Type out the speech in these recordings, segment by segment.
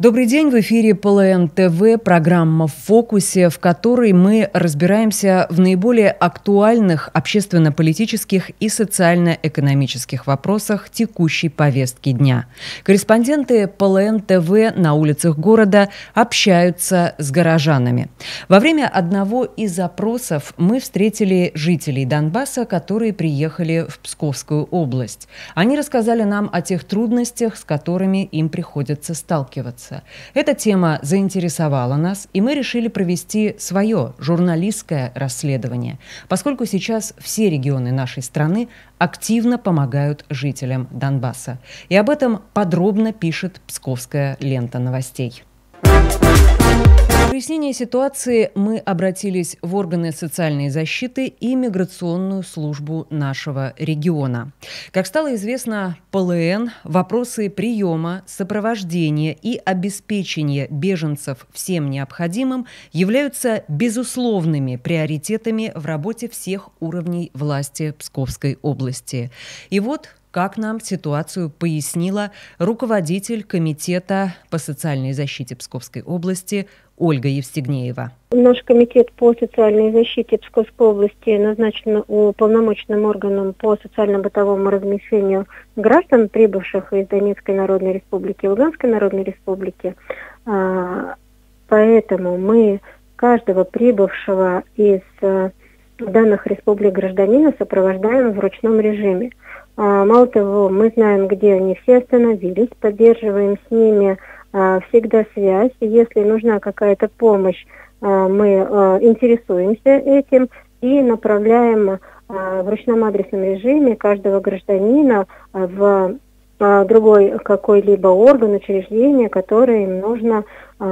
Добрый день, в эфире ПЛН ТВ, программа «В фокусе», в которой мы разбираемся в наиболее актуальных общественно-политических и социально-экономических вопросах текущей повестки дня. Корреспонденты ПЛН ТВ на улицах города общаются с горожанами. Во время одного из опросов мы встретили жителей Донбасса, которые приехали в Псковскую область. Они рассказали нам о тех трудностях, с которыми им приходится сталкиваться. Эта тема заинтересовала нас, и мы решили провести свое журналистское расследование, поскольку сейчас все регионы нашей страны активно помогают жителям Донбасса. И об этом подробно пишет Псковская лента новостей. Для прояснения ситуации мы обратились в органы социальной защиты и миграционную службу нашего региона. Как стало известно ПЛН, вопросы приема, сопровождения и обеспечения беженцев всем необходимым являются безусловными приоритетами в работе всех уровней власти Псковской области. И вот как нам ситуацию пояснила руководитель комитета по социальной защите Псковской области Ольга Евстигнеева. Наш комитет по социальной защите Псковской области назначен уполномоченным органом по социально-бытовому размещению граждан, прибывших из Донецкой Народной Республики и Луганской Народной Республики. Поэтому мы каждого прибывшего из данных республик гражданина сопровождаем в ручном режиме. Мало того, мы знаем, где они все остановились, поддерживаем с ними всегда связь. Если нужна какая-то помощь, мы интересуемся этим и направляем в ручном адресном режиме каждого гражданина в другой какой-либо орган, учреждение, которое им нужно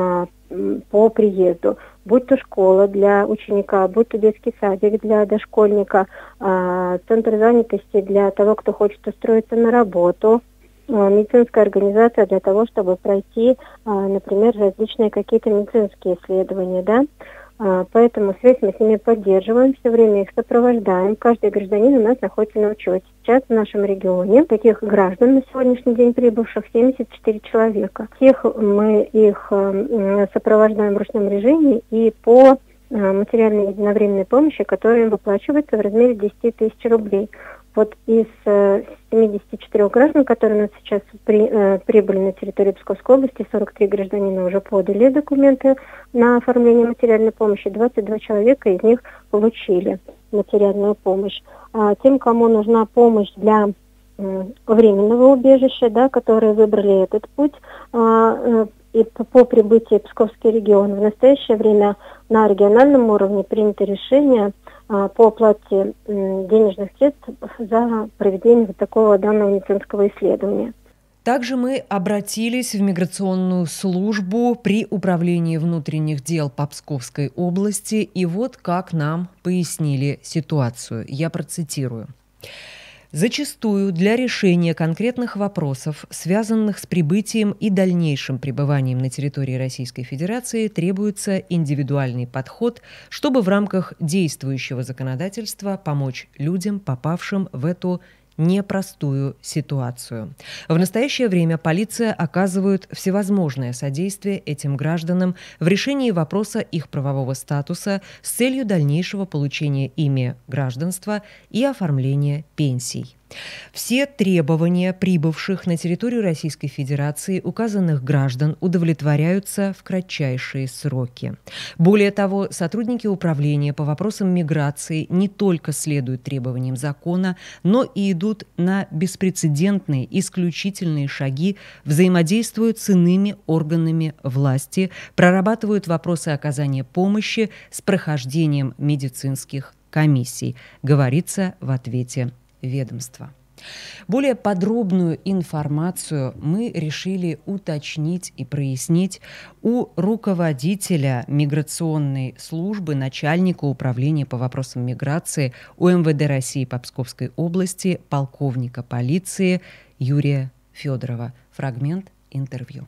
по приезду. Будь то школа для ученика, будь то детский садик для дошкольника, центр занятости для того, кто хочет устроиться на работу, медицинская организация для того, чтобы пройти, например, различные какие-то медицинские исследования, да. Поэтому связь мы с ними поддерживаем, все время их сопровождаем. Каждый гражданин у нас находится на учете. Сейчас в нашем регионе таких граждан на сегодняшний день прибывших 74 человека. Всех мы их сопровождаем в ручном режиме и по материальной единовременной помощи, которая им выплачивается в размере 10 тысяч рублей. Вот из 74 граждан, которые у нас сейчас прибыли на территорию Псковской области, 43 гражданина уже подали документы на оформление материальной помощи, 22 человека из них получили материальную помощь. Тем, кому нужна помощь для временного убежища, да, которые выбрали этот путь, и по прибытии в Псковский регион, в настоящее время на региональном уровне принято решение по оплате денежных средств за проведение вот такого данного медицинского исследования. Также мы обратились в миграционную службу при управлении внутренних дел по Псковской области, и вот как нам пояснили ситуацию. Я процитирую. Зачастую для решения конкретных вопросов, связанных с прибытием и дальнейшим пребыванием на территории Российской Федерации, требуется индивидуальный подход, чтобы в рамках действующего законодательства помочь людям, попавшим в эту непростую ситуацию. В настоящее время полиция оказывает всевозможное содействие этим гражданам в решении вопроса их правового статуса с целью дальнейшего получения ими гражданства и оформления пенсий. Все требования прибывших на территорию Российской Федерации указанных граждан удовлетворяются в кратчайшие сроки. Более того, сотрудники управления по вопросам миграции не только следуют требованиям закона, но и идут на беспрецедентные исключительные шаги, взаимодействуют с иными органами власти, прорабатывают вопросы оказания помощи с прохождением медицинских комиссий, говорится в ответе ведомства. Более подробную информацию мы решили уточнить и прояснить у руководителя миграционной службы, начальника управления по вопросам миграции УМВД России по Псковской области, полковника полиции Юрия Федорова. Фрагмент интервью.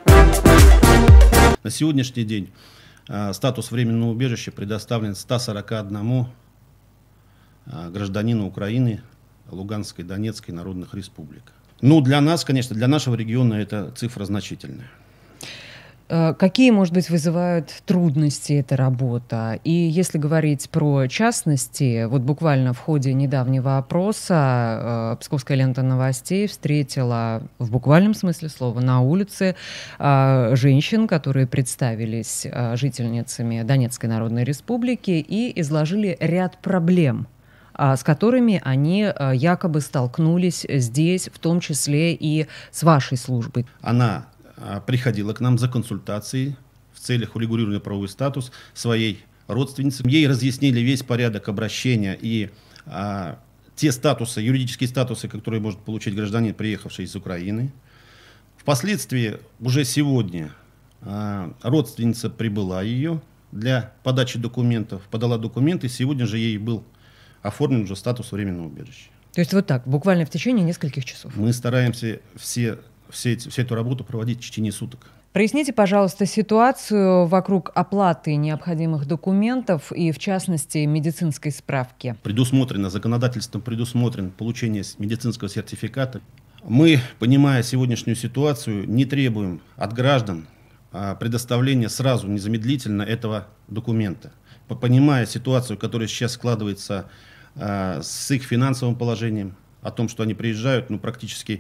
На сегодняшний день статус временного убежища предоставлен 141 гражданину Украины, Луганской, Донецкой народных республик. Ну, для нас, конечно, для нашего региона эта цифра значительная. Какие, может быть, вызывают трудности эта работа? И если говорить про частности, вот буквально в ходе недавнего опроса Псковская лента новостей встретила в буквальном смысле слова на улице женщин, которые представились жительницами Донецкой Народной Республики и изложили ряд проблем, с которыми они якобы столкнулись здесь, в том числе и с вашей службой. Она приходила к нам за консультацией в целях урегулирования правовой статус своей родственницы. Ей разъяснили весь порядок обращения и те статусы, юридические статусы, которые может получить гражданин, приехавший из Украины. Впоследствии, уже сегодня, родственница прибыла ее для подачи документов, подала документы, сегодня же ей был оформлен уже статус временного убежища. То есть вот так, буквально в течение нескольких часов. Мы стараемся всю эту работу проводить в течение суток. Проясните, пожалуйста, ситуацию вокруг оплаты необходимых документов и, в частности, медицинской справки. Законодательством предусмотрено получение медицинского сертификата. Мы, понимая сегодняшнюю ситуацию, не требуем от граждан предоставления сразу, незамедлительно этого документа. Понимая ситуацию, которая сейчас складывается с их финансовым положением, о том, что они приезжают, практически,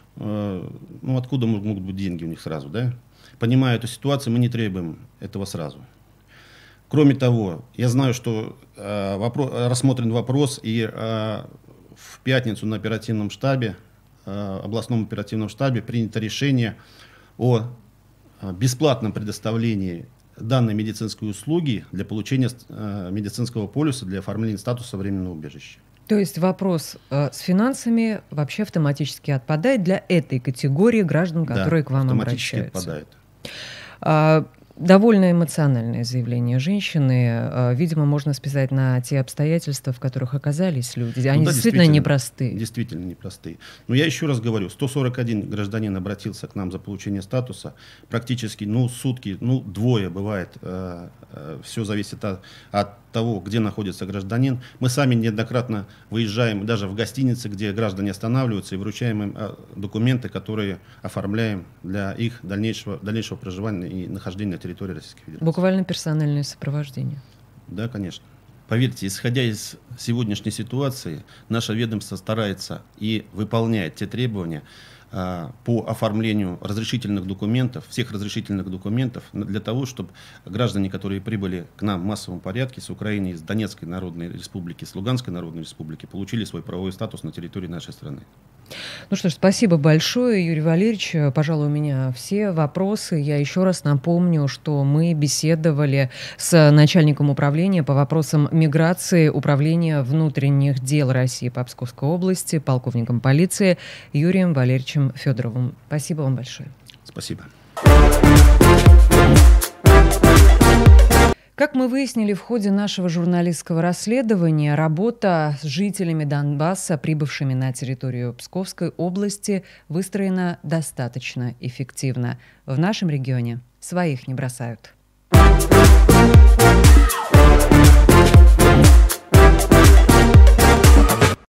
откуда могут быть деньги у них сразу, да? Понимая эту ситуацию, мы не требуем этого сразу. Кроме того, я знаю, что рассмотрен вопрос, и в пятницу на оперативном штабе, областном оперативном штабе принято решение о бесплатном предоставлении данной медицинской услуги для получения медицинского полиса для оформления статуса временного убежища. То есть вопрос с финансами вообще автоматически отпадает для этой категории граждан, которые к вам обращаются? Отпадает. Довольно эмоциональное заявление женщины. Видимо, можно списать на те обстоятельства, в которых оказались люди. Они действительно непростые. Действительно непростые. Но я еще раз говорю, 141 гражданин обратился к нам за получение статуса. Практически, сутки, двое бывает. Все зависит от того, где находится гражданин. Мы сами неоднократно выезжаем даже в гостиницы, где граждане останавливаются, и вручаем им документы, которые оформляем для их дальнейшего проживания и нахождения на территории Российской Федерации. Буквально персональное сопровождение. Да, конечно. Поверьте, исходя из сегодняшней ситуации, наше ведомство старается и выполняет те требования по оформлению разрешительных документов, всех разрешительных документов, для того, чтобы граждане, которые прибыли к нам в массовом порядке с Украины, из Донецкой Народной Республики, с Луганской Народной Республики, получили свой правовой статус на территории нашей страны. Ну что ж, спасибо большое, Юрий Валерьевич. Пожалуй, у меня все вопросы. Я еще раз напомню, что мы беседовали с начальником управления по вопросам миграции Управления внутренних дел России по Псковской области, полковником полиции Юрием Валерьевичем Федоровым. Спасибо вам большое. Спасибо. Как мы выяснили в ходе нашего журналистского расследования, работа с жителями Донбасса, прибывшими на территорию Псковской области, выстроена достаточно эффективно. В нашем регионе своих не бросают.